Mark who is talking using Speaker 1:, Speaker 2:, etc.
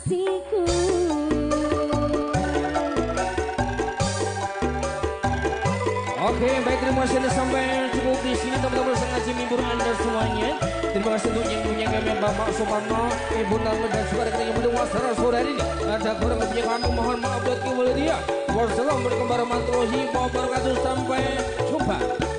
Speaker 1: kekasihku.
Speaker 2: Oke, baik, terima kasih sampai cukup di sini teman-teman, sangat menghibur Anda semuanya. Terima kasih untuk yang kami Bapak Suparno, Ibu Nalma dan juga rekan yang berwasara sore hari ini. Ada kurang lebihnya kami mohon maaf dan kemuliaan. Wassalamualaikum warahmatullahi wabarakatuh. Sampai jumpa.